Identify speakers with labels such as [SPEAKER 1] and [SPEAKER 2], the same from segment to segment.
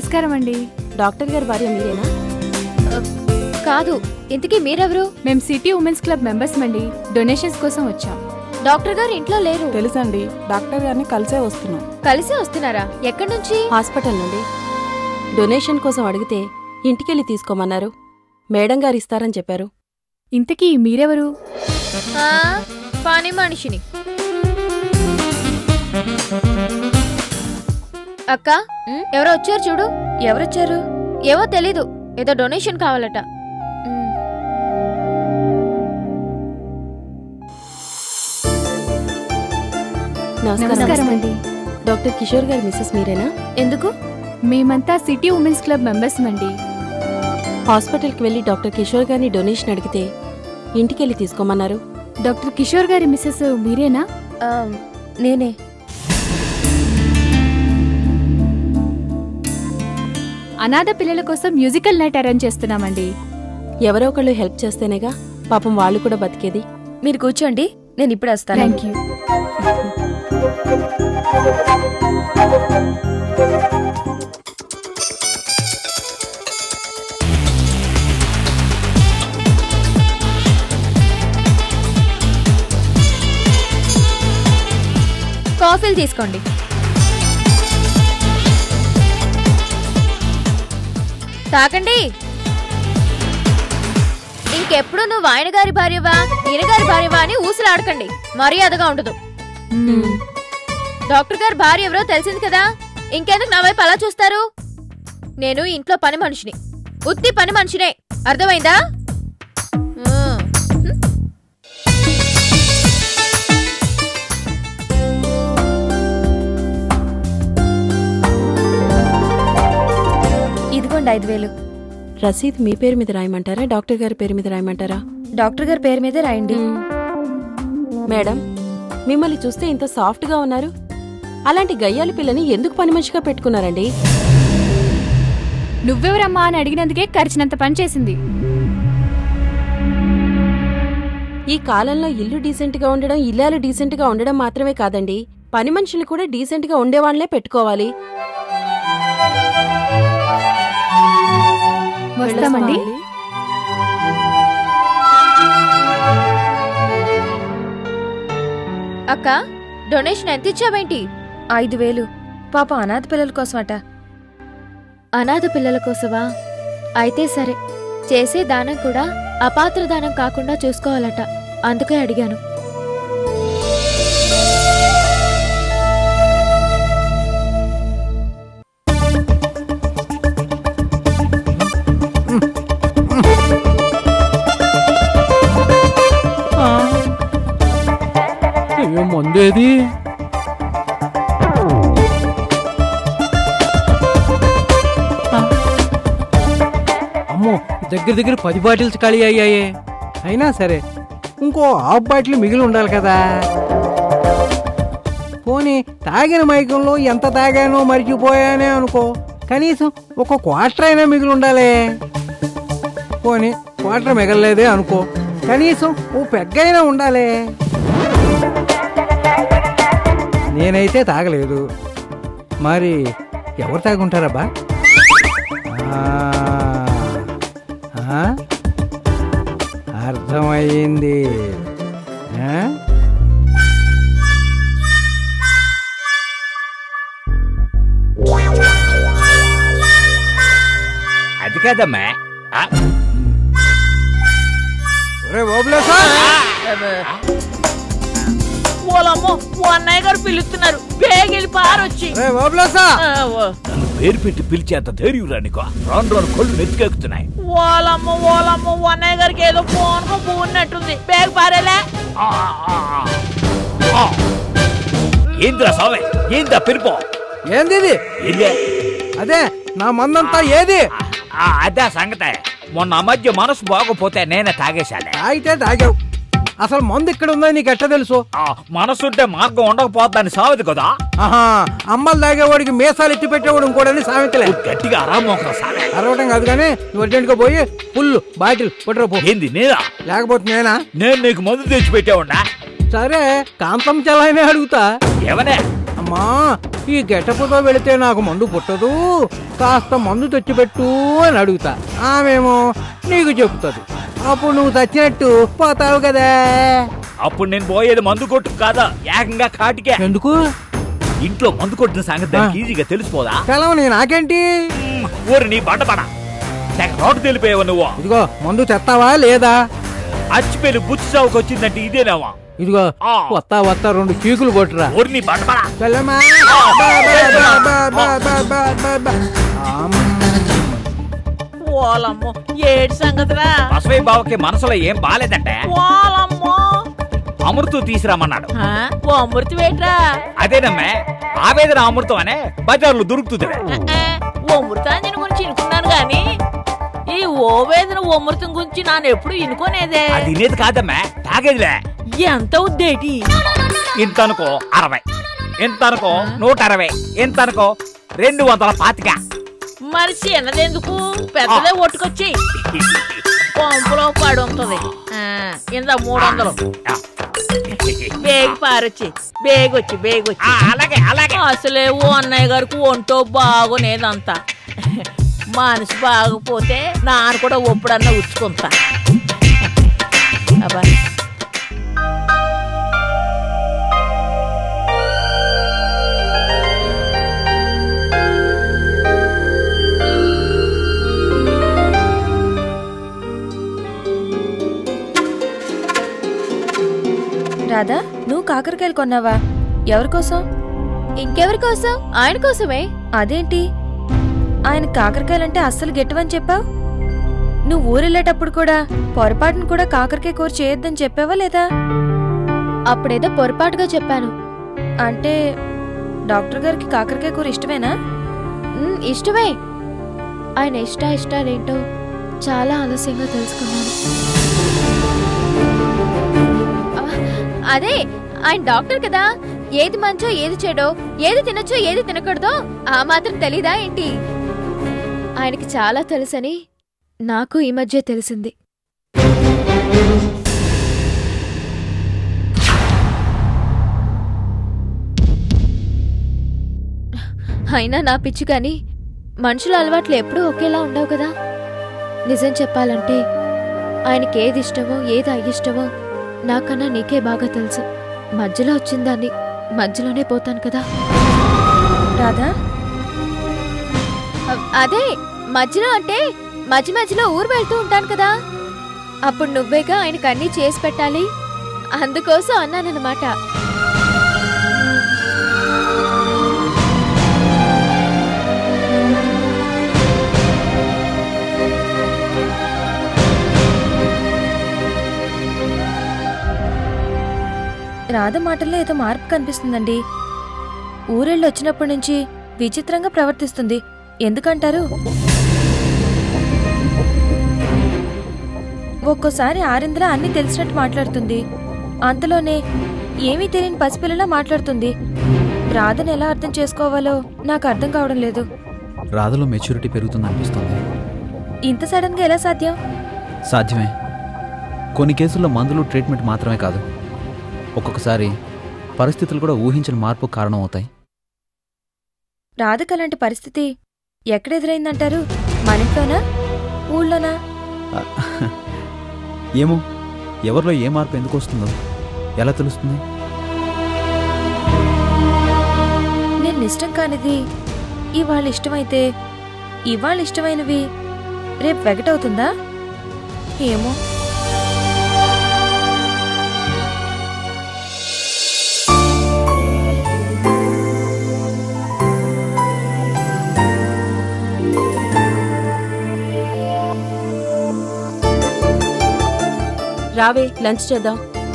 [SPEAKER 1] నమస్కారం అండి.
[SPEAKER 2] డాక్టర్ గారి భార్య మీరేనా?
[SPEAKER 3] కాదు, ఇంతకీ మీరెవరు?
[SPEAKER 1] మేము సిటీ ఉమెన్స్ క్లబ్ మెంబర్స్ అండి. డొనేషన్స్ కోసం వచ్చాం.
[SPEAKER 3] డాక్టర్ గారు ఇంట్లో లేరు.
[SPEAKER 2] తెలుసండి, డాక్టర్ గారిని కలిసే వస్తున్నాం.
[SPEAKER 3] కలిసే వస్తున్నారా? ఎక్కడి నుంచి?
[SPEAKER 2] హాస్పిటల్ నుండి. డొనేషన్ కోసం అడిగితే ఇంటికెళ్ళి తీసుకోమన్నారు. మేడం గారు ఇస్తారని చెప్పారు.
[SPEAKER 1] ఇంతకీ మీరెవరు?
[SPEAKER 3] పని మనిషిని. అక్క, ఎవరో వచ్చారు చూడు. ఎవరొచ్చారు? ఏవో తెలీదు, ఏదో డొనేషన్ కావాలట.
[SPEAKER 2] నమస్కారం అండి. డాక్టర్ కిషోర్ గారి మిస్సెస్ మీరేనా?
[SPEAKER 3] ఎందుకు?
[SPEAKER 1] మేమంతా సిటీ ఉమెన్స్ క్లబ్ మెంబర్స్ అండి.
[SPEAKER 2] హాస్పిటల్కి వెళ్ళి డాక్టర్ కిషోర్ గారిని డొనేషన్ అడిగితే ఇంటికెళ్ళి తీసుకోమన్నారు.
[SPEAKER 1] డాక్టర్ కిషోర్ గారి మిస్సెస్ మీరేనా?
[SPEAKER 3] నేనే.
[SPEAKER 1] అనాథ పిల్లల కోసం మ్యూజికల్ నైట్ అరేంజ్ చేస్తున్నామండి.
[SPEAKER 2] ఎవరో ఒకళ్ళు హెల్ప్ చేస్తేనేగా పాపం వాళ్ళు కూడా బతికేది.
[SPEAKER 3] మీరు కూర్చోండి, నేను ఇప్పుడు వస్తాను.
[SPEAKER 1] Thank you.
[SPEAKER 3] కాఫీలు తీసుకోండి. తాకండి. ఇంకెప్పుడు నువ్వు ఆయన గారి భార్యవా ఈయన గారి భార్యవా అని ఊసులాడకండి, మర్యాదగా ఉండదు. డాక్టర్ గారి భార్య ఎవరో తెలిసింది కదా, ఇంకెందుకు నా వైపు అలా చూస్తారు? నేను ఇంట్లో పని మనిషిని, ఉత్తి పని మనిషినే, అర్థమైందా? ఇదిగోండి 5,000.
[SPEAKER 2] రసీద్ మీ పేరు మీద రాయమంటారా, డాక్టర్ గారి పేరు మీద రాయమంటారా?
[SPEAKER 3] డాక్టర్ గారి పేరు మీదే రాయండి.
[SPEAKER 2] మేడం, మిమ్మల్ని చూస్తే ఇంత సాఫ్ట్ గా ఉన్నారు. అలాంటి గయ్యాలి పిల్లని ఎందుకు పని మనిషిగా పెట్టుకున్నారండి?
[SPEAKER 1] నువ్వెవరమ్మా అని అడిగినందుకే ఖర్చినంత పని చేసింది.
[SPEAKER 2] ఈ కాలంలో ఇల్లు డీసెంట్ గా ఉండడం, ఇల్లాలు డీసెంట్ గా ఉండడం మాత్రమే కాదండి, పని మనుషులు కూడా డీసెంట్ గా ఉండేవాళ్లే పెట్టుకోవాలి.
[SPEAKER 1] వస్తామండి.
[SPEAKER 3] అక్క, డొనేషన్ ఎంత ఇచ్చావేంటి?
[SPEAKER 4] 5,000. పాప అనాథ పిల్లల కోసమట.
[SPEAKER 3] అనాథ పిల్లల కోసమా? అయితే సరే. చేసే దానం కూడా అపాత్ర దానం కాకుండా చూసుకోవాలట, అందుకే అడిగాను.
[SPEAKER 5] మందేది? అమ్మో, దగ్గర 10 బాటిల్స్ ఖాళీ అయ్యాయి. అయినా సరే ఇంకో హాఫ్ బాటిల్ మిగిలి ఉండాలి కదా. పోనీ తాగిన మైకంలో ఎంత తాగానో మర్చిపోయానే అనుకో, కనీసం ఒక క్వార్టర్ అయినా మిగిలి ఉండాలి. పోనీ క్వార్టర్ మిగలలేదే అనుకో, కనీసం ఓ పెగ్గైనా ఉండాలి. నేనైతే తాగలేదు, మరి ఎవరు తాగుంటారబ్బా? అర్థమయ్యింది.
[SPEAKER 6] అది కాదమ్మా.
[SPEAKER 7] ఓలమ్మో, ఓ అన్నయ్య గారు పిలుస్తున్నారు, బేగిలి పారొచ్చి.
[SPEAKER 6] నన్ను పేరు పెట్టి పిలిచేంత ధైర్యం రానికో, రాను రాను కళ్ళు నెత్తికెక్కుతున్నాయి.
[SPEAKER 7] ఓలమ్మో ఓలమ్మో, ఓ అన్నయ్య గారికి ఏదో ఫోన్ పూన్నట్టుంది, బేగ పారేలే.
[SPEAKER 6] ఏంద్రా సావే, ఏందా పిలుపో?
[SPEAKER 5] ఏంది? అదే నా మందంతా ఏది?
[SPEAKER 6] అదే సంగతే. మొన్న మధ్య మనసు బాగోపోతే నేనే తాగేశానే.
[SPEAKER 5] తాగితే తాగావు, అసలు మందు ఇక్కడ ఉందని నీకు ఎట్లా తెలుసు?
[SPEAKER 6] మనసుంటే మార్గం ఉండకపోతాని సామెత కదా.
[SPEAKER 5] ఆహా, అమ్మలు తాగేవాడికి మీసాలు ఎత్తి పెట్టేవాడు ఇంకోడని సామెతలే.
[SPEAKER 6] గట్టిగా అరామోకరా సామె.
[SPEAKER 5] అరవటం కాదు కానీ నువ్వు అర్జెంట్గా పోయి ఫుల్ బాటిల్ పట్టుకుపో.
[SPEAKER 6] ఏంది నేనా?
[SPEAKER 5] లేకపోతే నేనా?
[SPEAKER 6] నేను నీకు మందు తెచ్చి పెట్టేవాడా?
[SPEAKER 5] సరే, కాంతం చలానే అడుగుతా.
[SPEAKER 6] ఎవనే?
[SPEAKER 5] అమ్మా ఈ గెటపుతో వెళితే నాకు మందు పుట్టదు, కాస్త మందు తెచ్చిపెట్టు అని అడుగుతా. ఆమెమో నీకు చెప్తుంది. అప్పుడు నువ్వు చచ్చినట్టు పోతావు కదా.
[SPEAKER 6] అప్పుడు నేను పోయేది మందు కొట్టు కాదా, ఏకంగా కాటికే.
[SPEAKER 5] ఎందుకు?
[SPEAKER 6] ఇంట్లో మందు కొట్టిన సంగతి దానికి ఈజీగా తెలిసిపోదా?
[SPEAKER 5] తెలవని నాకేంటి?
[SPEAKER 6] ఊరు నీ బండపడ తెగ రోడ్డు తెలిపోయావు నువ్వు.
[SPEAKER 5] ఇదిగో మందు తెస్తావా లేదా?
[SPEAKER 6] అచ్చిపేలు బుచ్చి చావుకు వచ్చిందంటే ఇదేనావా?
[SPEAKER 5] ఇదిగో వస్తా 2 చీకులు కొట్టురా.
[SPEAKER 6] ఊరు నీ బండపడ.
[SPEAKER 7] ఓలమ్మో ఏడు సంగతిరా.
[SPEAKER 6] బసవయ్య బావకి మనసులో ఏం బాలేదంటే
[SPEAKER 7] ఓలమ్మో
[SPEAKER 6] అమృతం తీసుకురామన్నాడు.
[SPEAKER 7] ఓ అమృతం ఏంట్రా?
[SPEAKER 6] అదేనమ్మే ఆవేదన అమృతం అనే బజార్లో దొరుకుతుంది.
[SPEAKER 7] ఓ అమృతాంజని గురించి ఇనుకున్నాను గాని ఈ ఓవేదన అమృతం గురించి నాను ఎప్పుడు ఇనుకోనేదే.
[SPEAKER 6] అది లేదు కాదమ్మా, తాగేదిలే.
[SPEAKER 7] ఎంత ఉద్దేటి?
[SPEAKER 6] ఇంత అనుకో 60, ఎంత అనుకో 160, ఎంత అనుకో 225.
[SPEAKER 7] మరి చిన్నదెందుకు, పెద్దదే ఒట్టుకొచ్చి పంపులో పడి ఉంటది. ఇంత 300 బేగి పారొచ్చి బేగొచ్చి.
[SPEAKER 6] అలాగే అలాగే.
[SPEAKER 7] అసలే ఓ అన్నయ్య గారికి ఒంటో బాగోనేదంతా. మనసు బాగపోతే నాన్న కూడా ఒప్పుడన్నా ఉచ్చుకుంటా. అబ్బా
[SPEAKER 4] రాధా, నువ్వు కాకరకాయలు కొన్నావా? ఎవరికోసం?
[SPEAKER 3] ఇంకెవరి కోసం? ఆయన కోసమే.
[SPEAKER 4] అదేంటి ఆయన కాకరకాయలంటే అస్సలు గెట్టవని చెప్పావు? నువ్వు ఊరెళ్ళేటప్పుడు కూడా పొరపాటును కూడా కాకరకాయ కూర చేయొద్దని చెప్పావా లేదా?
[SPEAKER 3] అప్పుడేదో పొరపాటుగా చెప్పాను.
[SPEAKER 4] అంటే డాక్టర్ గారికి కాకరకాయ కూర ఇష్టమేనా?
[SPEAKER 3] ఇష్టమే. ఆయన ఇష్టాలేంటో చాలా ఆలస్యంగా తెలుసుకున్నాను. అదే ఆయన డాక్టర్ కదా, ఏది మంచో ఏది చెడో, ఏది తినొచ్చో ఏది తినకూడదో ఆ మాత్రం తెలీదా ఏంటి? ఆయనకి చాలా తెలుసని నాకు ఈ మధ్య తెలిసింది. అయినా నా పిచ్చి కాని మనుషుల అలవాట్లు ఎప్పుడూ ఒకేలా ఉండవు కదా. నిజం చెప్పాలంటే ఆయనకి ఏది ఇష్టమో ఏది అయిష్టమో నాకన్నా నీకే బాగా తెలుసు. మధ్యలో వచ్చిందాన్ని మధ్యలోనే పోతాను కదా.
[SPEAKER 4] రాధా,
[SPEAKER 3] అదే మధ్యలో అంటే మధ్యలో ఊరు వెళ్తూ ఉంటాను కదా, అప్పుడు నువ్వేగా ఆయనకు అన్నీ చేసి పెట్టాలి. అందుకోసం అన్నానన్నమాట.
[SPEAKER 4] రాధ మాటల్లో ఏదో మార్పు కనిపిస్తుందండి. ఊరెళ్ళి వచ్చినప్పటి నుంచి విచిత్రంగా ప్రవర్తిస్తుంది. ఎందుకంటారు? ఒక్కోసారి ఆరింద్ర అన్నీ తెలిసినట్టు మాట్లాడుతుంది, అంతలోనే ఏమీ తెలియని పసిపిల్లలా మాట్లాడుతుంది. రాధను ఎలా అర్థం చేసుకోవాలో నాకు అర్థం కావడం లేదు.
[SPEAKER 8] రాధలో మెచ్యూరిటీ పెరుగుతుందనిపిస్తుంది.
[SPEAKER 4] ఇంత సడన్గా ఎలా సాధ్యం?
[SPEAKER 8] సాధ్యమే. కొన్ని కేసుల్లో మందులు ట్రీట్మెంట్ మాత్రమే కాదు, ఒక్కొక్కసారి పరిస్థితులు కూడా ఊహించిన మార్పు కారణం అవుతాయి.
[SPEAKER 4] రాధకు అలాంటి పరిస్థితి ఎక్కడెదురైందంటారు? మన ఇంట్లోనా, ఊళ్ళోనా?
[SPEAKER 8] ఏమో, ఎవరిలో ఏ మార్పు ఎందుకు వస్తుందో ఎలా తెలుస్తుంది?
[SPEAKER 4] నేను ఇష్టం కానిది ఇవాళ ఇష్టమైతే ఇవాళ ఇష్టమైనవి రేపు వెగటవుతుందా? ఏమో.
[SPEAKER 2] రావే లంచ్ చేద్దాం.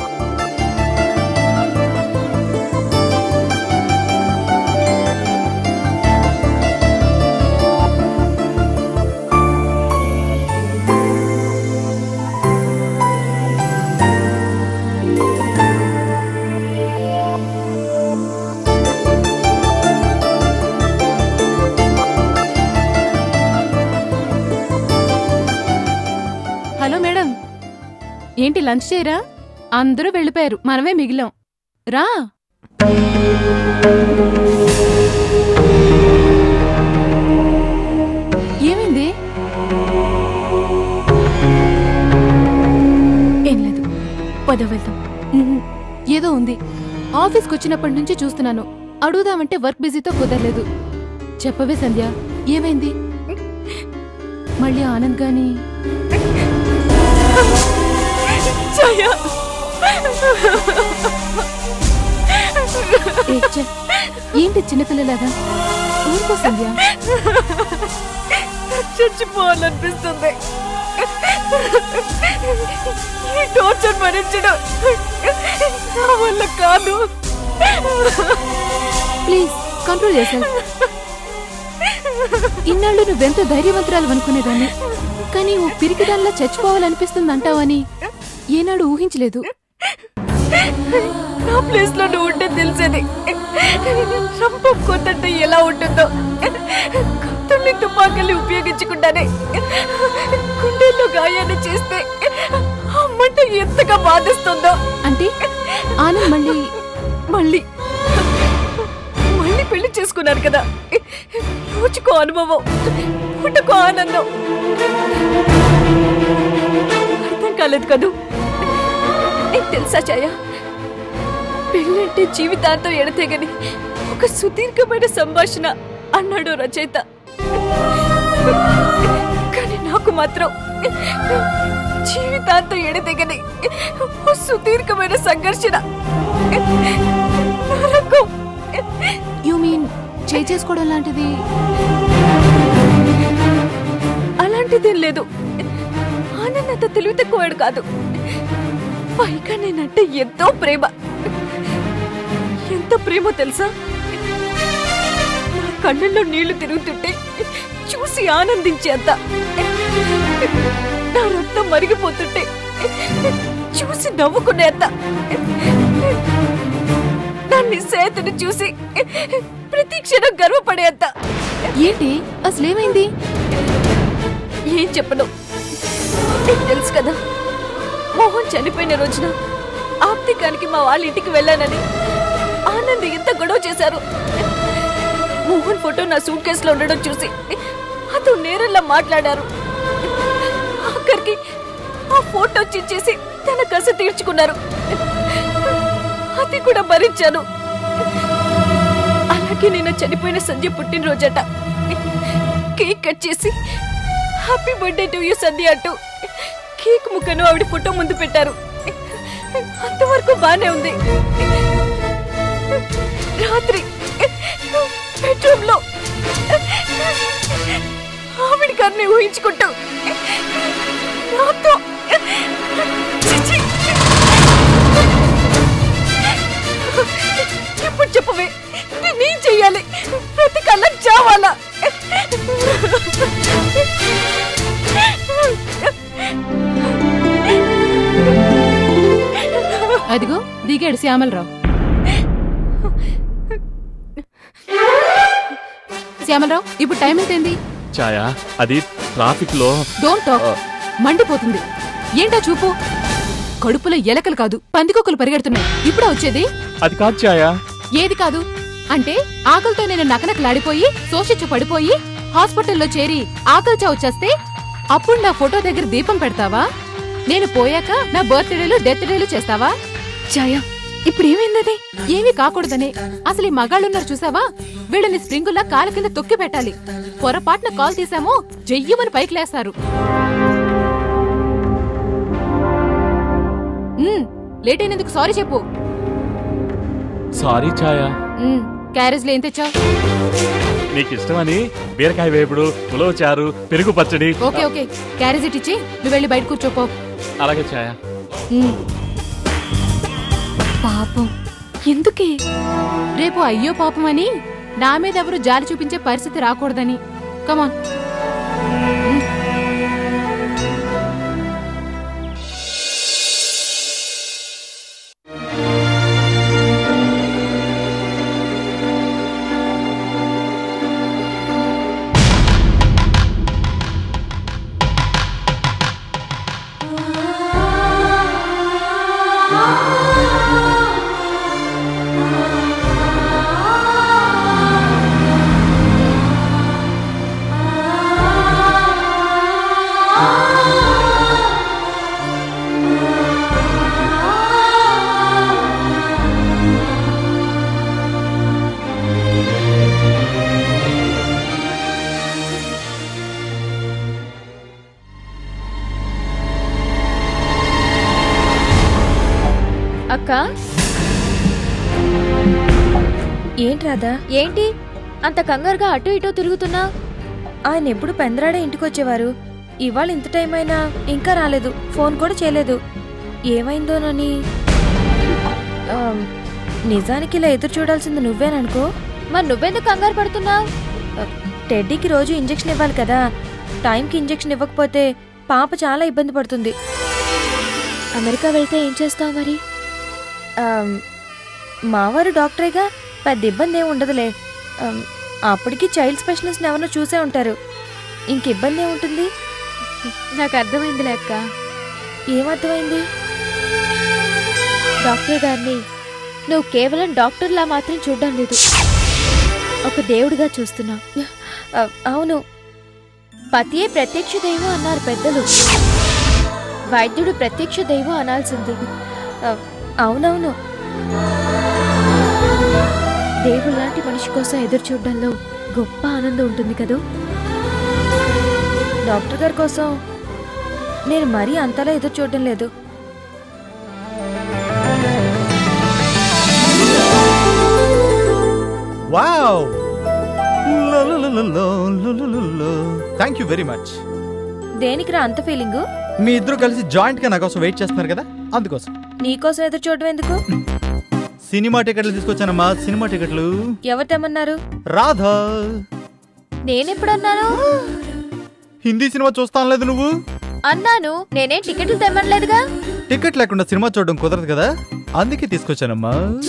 [SPEAKER 9] హలో మేడం, ఏంటి లంచ్ చేయరా? అందరూ వెళ్ళిపోయారు, మనమే మిగిలాం. రా. ఏమైంది? ఏం లేదు, పద వెళ్దాం. ఏదో ఉంది. ఆఫీస్కి వచ్చినప్పటి నుంచి చూస్తున్నాను. అడుగుదామంటే వర్క్ బిజీతో కుదరలేదు. చెప్పవే సంధ్య, ఏమైంది? మళ్ళీ ఆనంద్ గాని ఏంటి చిన్నపిల్లలాగా? ఊరుకో సంధ్య.
[SPEAKER 7] చచ్చిపోవాలనిపిస్తుంది. ఈ టార్చర్ భరించడం నా వల్ల కాదు.
[SPEAKER 9] ప్లీజ్ కంట్రోల్ చేశాను. ఇన్నాళ్ళు నువ్వెంత ధైర్యవంతురాలు అనుకునేదాన్ని, కానీ ఓ పిరికిదానిలా చచ్చిపోవాలనిపిస్తుంది అంటావని ఏనాడు ఊహించలేదు.
[SPEAKER 7] నా ప్లేస్ లో నువ్వు ఉంటే తెలిసేది చంపొక్కొద్దంటే ఎలా ఉంటుందో. కత్తుల్ని తుపాకుల్ని ఉపయోగించకుండానే గుండెల్లో గాయాన్ని చేస్తే అమ్మంట ఎంతగా బాధిస్తుందో.
[SPEAKER 9] అంటే ఆనంద్ మళ్ళీ
[SPEAKER 7] మళ్ళీ మళ్ళీ పెళ్లి చేసుకున్నారు కదా. రోజుకో అనుభవం, పుట్టుకో ఆనందం. అర్థం కాలేదు కదూ. నీకు తెలుసా ఛాయ, పెళ్ళంటే జీవితాంతం ఎడతెగని ఒక సుదీర్ఘమైన సంభాషణ అన్నాడు రచయిత. కానీ నాకు మాత్రం జీవితాంతం ఎడతెగని సుదీర్ఘమైన సంఘర్షణ.
[SPEAKER 9] యు మీన్ చేసుకోవడం లాంటిది?
[SPEAKER 7] అలాంటిదేం లేదు. ఆనంద్ అంత తెలివి తక్కువాడు కాదు. పైగా నేనంటే ఎంతో ప్రేమ. ఎంత ప్రేమో తెలుసా? నా కళ్ళల్లో నీళ్లు తిరుగుతుంటే చూసి ఆనందించేంత, నా రక్తం మరిగిపోతుంటే చూసి నవ్వుకునేంత, నా నిశ్చయతను చూసి ప్రతి క్షణం గర్వపడేంత.
[SPEAKER 9] ఏంటి అసలేమైంది?
[SPEAKER 7] ఏం చెప్పను. నీకు తెలుసు కదా, మోహన్ చనిపోయిన రోజున ఆప్తికానికి మా వాళ్ళ ఇంటికి వెళ్ళానని ఆనంద్ ఎంత గొడవ చేశారు. మోహన్ ఫోటో నా సూట్ కేసులో ఉండడం చూసి అతను నేరల్లా మాట్లాడారు. ఆఖరికి ఆ ఫోటో చిచ్చేసి తన కసి తీర్చుకున్నారు. అది కూడా భరించాను. అలాగే నేను చనిపోయిన సంధ్య పుట్టినరోజట కేక్ కట్ చేసి happy birthday to you Sandhya అంటూ కేక్ ముక్కను ఆవిడ ఫోటో ముందు పెట్టారు. అంతవరకు బానే ఉంది. రాత్రి బెడ్రూమ్ లో ఆవిడ గారిని ఊహించుకుంటూ నాతో ఇప్పుడు చెప్పవే, నేనేం చెయ్యాలి? ప్రతి కళ్ళ చావాలా?
[SPEAKER 9] అదిగో దిగాడు శ్యామలరావు. శ్యామలరావు, ఇప్పుడు టైం ఎంతైంది?
[SPEAKER 10] ఛాయా, అది ట్రాఫిక్ లో.
[SPEAKER 9] Don't talk. మండిపోతుంది. ఏంటా చూపు? కడుపులో ఎలకలు కాదు, పందికొక్కులు పరిగెడుతున్నాయి. ఇప్పుడే వచ్చేది?
[SPEAKER 10] అది కాదు ఛాయా.
[SPEAKER 9] ఏది కాదు అంటే? ఆకలితో నేను నకనకలాడిపోయి శోషించు పడిపోయి హాస్పిటల్లో చేరి ఆకలి చావు చేస్తే అప్పుడు నా ఫోటో దగ్గర దీపం పెడతావా? నేను పోయాక నా బర్త్డేలు డెత్ డేలు చేస్తావా?
[SPEAKER 4] ఛాయ, ఇప్పుడు ఏమైందని?
[SPEAKER 9] ఏమీ కాకూడదనే. అసలు ఈ మగాళ్ళున్నారు చూసావా, వీళ్ళని స్ప్రింగుల్లా కాలు కింద తొక్కి పెట్టాలి. పొరపాటున కాల్ తీసామో జయ్యమని పైకి లేస్తారు. లేట్ అయినందుకు సారీ చెప్పు.
[SPEAKER 10] సారీ ఛాయా.
[SPEAKER 9] క్యారేజ్ లో ఏం తెచ్చావు?
[SPEAKER 10] నీకు ఇష్టమని బీరకాయ వేపుడు, ఉలవ చారు, పెరుగు పచ్చడి.
[SPEAKER 9] ఓకే ఓకే, క్యారేజ్ ఇచ్చి నువ్వు వెళ్ళి బయట కూర్చోపో.
[SPEAKER 10] అలాగే ఛాయా.
[SPEAKER 9] పాపం, ఎందుకే? రేపు అయ్యో పాపం అని నా మీద ఎవరు జాలి చూపించే పరిస్థితి రాకూడదని. కమాన్.
[SPEAKER 3] అక్క
[SPEAKER 4] ఏంటి రాధా?
[SPEAKER 3] ఏంటి అంత కంగారుగా అటు ఇటు తిరుగుతున్నా?
[SPEAKER 4] ఆయన ఎప్పుడు పెందరాడే ఇంటికి వచ్చేవారు. ఇవాళ ఇంత టైం అయినా ఇంకా రాలేదు. ఫోన్ కూడా చేయలేదు. ఏమైందోనని. నిజానికి ఇలా ఎదురు చూడాల్సింది నువ్వేననుకో.
[SPEAKER 3] మరి నువ్వెందుకు కంగారు పడుతున్నావు?
[SPEAKER 4] టెడ్డీకి రోజు ఇంజెక్షన్ ఇవ్వాలి కదా. టైంకి ఇంజెక్షన్ ఇవ్వకపోతే పాప చాలా ఇబ్బంది పడుతుంది.
[SPEAKER 3] అమెరికా వెళ్తే ఏం చేస్తావు మరి?
[SPEAKER 4] మావారు డాక్టరేగా, పెద్ద ఇబ్బంది ఏమి ఉండదులే. అప్పటికి చైల్డ్ స్పెషలిస్ట్ ఎవరినో చూసే ఉంటారు. ఇంక ఇబ్బంది ఏముంటుంది?
[SPEAKER 3] నాకు అర్థమైంది అక్క.
[SPEAKER 4] ఏమర్థమైంది?
[SPEAKER 3] డాక్టర్ గారిని నువ్వు కేవలం డాక్టర్లా మాత్రం చూడడం లేదు, ఒక దేవుడిగా చూస్తున్నావు.
[SPEAKER 4] అవును,
[SPEAKER 3] పతియే ప్రత్యక్ష దైవం అన్నారు పెద్దలు. వైద్యుడు ప్రత్యక్ష దైవం అనాల్సింది.
[SPEAKER 4] అవునవును.
[SPEAKER 3] దేవుడు లాంటి మనిషి కోసం ఎదురు చూడడంలో గొప్ప ఆనందం ఉంటుంది కదూ.
[SPEAKER 4] డాక్టర్ గారి కోసం నేను మరీ అంతలా ఎదురు చూడడం లేదు.
[SPEAKER 11] Wow! Thank you very much.
[SPEAKER 4] దేనికిరా అంత ఫీలింగు?
[SPEAKER 11] మీ ఇద్దరు కలిసి జాయింట్ గా నా కోసం వెయిట్ చేస్తున్నారు కదా, అందుకోసం.
[SPEAKER 4] నీకోసం ఎదురు చూడడం ఎందుకు?
[SPEAKER 11] సినిమా టికెట్లు తీసుకొచ్చానమ్మా, సినిమా టికెట్లు.
[SPEAKER 4] ఎవరు తెమ్మన్నారు?
[SPEAKER 11] రాధా.
[SPEAKER 3] నేనెప్పుడన్నాను?
[SPEAKER 11] హిందీ సినిమా చూస్తాను లేదు నువ్వు
[SPEAKER 3] అన్నాను. నేనేం టికెట్లు తెమ్మనలేదుగా.
[SPEAKER 11] టికెట్ లేకుండా సినిమా చూడడం కుదరదు కదా, అందుకే తీసుకొచ్చానమ్మా.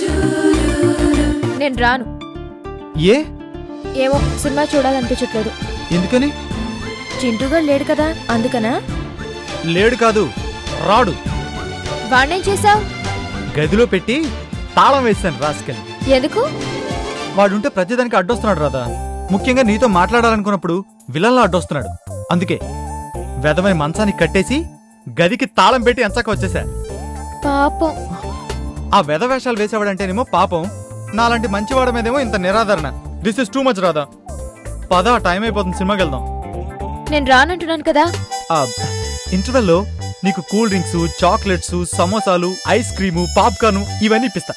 [SPEAKER 3] నేను రాను.
[SPEAKER 11] ఏ?
[SPEAKER 3] ఏమో సినిమా చూడాలనిపించట్లేదు.
[SPEAKER 11] ఎందుకని?
[SPEAKER 4] చింటూగా లేడు కదా అందుకనా?
[SPEAKER 11] లేడు కాదు, రాడు.
[SPEAKER 3] వాణ్ణేం చేసావు?
[SPEAKER 11] గదిలో పెట్టి తాళం వేస్తాను రాస్కెల్.
[SPEAKER 3] ఎందుకు?
[SPEAKER 11] వాడుంటే ప్రతిదానికి అడ్డొస్తున్నాడు రాదా. ముఖ్యంగా నీతో మాట్లాడాలనుకున్నప్పుడు విలన్లా అడ్డొస్తున్నాడు. అందుకే వెధవని మంచానికి కట్టేసి గదికి తాళం పెట్టి ఎంచక వచ్చేసా.
[SPEAKER 3] పాపం.
[SPEAKER 11] ఆ వెధవేషాలు వేసేవాడంటేనేమో పాపం, నాలాంటి మంచివాడ మీదేమో ఇంత నిరాదరణ. This is too much Radha. పద, టైం అయిపోతుంది, సినిమాకి వెళ్దాం.
[SPEAKER 3] నేను రానంటున్నాను కదా.
[SPEAKER 11] ఇంటర్వెల్లో నీకు కూల్ డ్రింక్స్, చాక్లెట్స్, సమోసాలు, ఐస్ క్రీము, పాప్కార్న్ ఇవన్నీ ఇప్పిస్తా.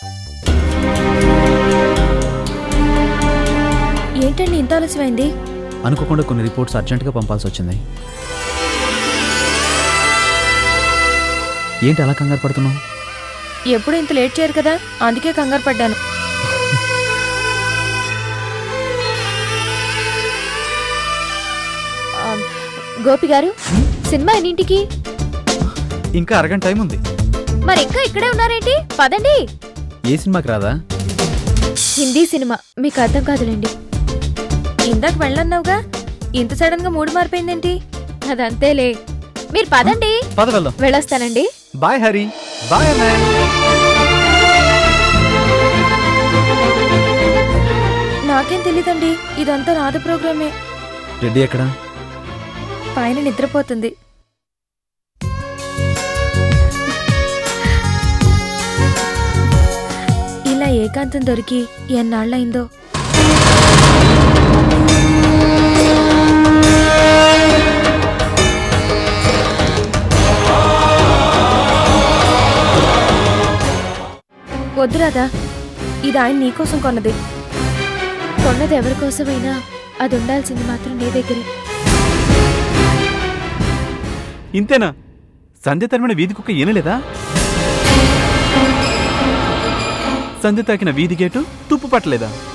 [SPEAKER 4] ఏంటండి ఇంత ఆలస్యమైంది?
[SPEAKER 8] అనుకోకుండా కొన్ని రిపోర్ట్స్ అర్జెంటుగా పంపాల్సి వచ్చింది. ఏంటి అలా కంగారు పడుతున్నావు?
[SPEAKER 4] ఎప్పుడు ఇంత లేట్ చేయరు కదా, అందుకే కంగారు పడ్డాను.
[SPEAKER 3] గోపి గారు, సినిమా ఎన్నింటికి?
[SPEAKER 11] ఇంకా అరగంట టైం ఉంది.
[SPEAKER 3] మరి ఇంకా ఇక్కడే ఉన్నారేంటి? పదండి.
[SPEAKER 8] ఏ సినిమాకి రాదా?
[SPEAKER 3] హిందీ సినిమా, మీకు అర్థం కాదులేండి.
[SPEAKER 4] ఇందాక వెళ్ళన్నావుగా, ఇంత సడన్ గా మూడు మారిపోయిందేంటి?
[SPEAKER 3] అదంతేలే, మీరు పదండి.
[SPEAKER 11] పద వెళ్దాం.
[SPEAKER 3] వెళ్ళొస్తానండి.
[SPEAKER 11] బాయ్ హరి. బాయ్ అన్న.
[SPEAKER 4] నాకేం తెలీదండి, ఇదంతా రాధ ప్రోగ్రామే.
[SPEAKER 8] రెడ్డి ఎక్కడా?
[SPEAKER 4] పైన నిద్రపోతుంది. ఇలా ఏకాంతం దొరికి ఎన్నాళ్ళయిందో. వద్దురాదా, ఇది ఆయన నీకోసం కొన్నది.
[SPEAKER 3] కొన్నది ఎవరి కోసమైనా అది ఉండాల్సింది మాత్రం నీ దగ్గరే.
[SPEAKER 10] ఇంతేనా? సంధ్య తరిమిన వీధి కుక్క ఏనలేదా? సంధ్య తాకిన వీధి గేటు తుప్పు పట్టలేదా?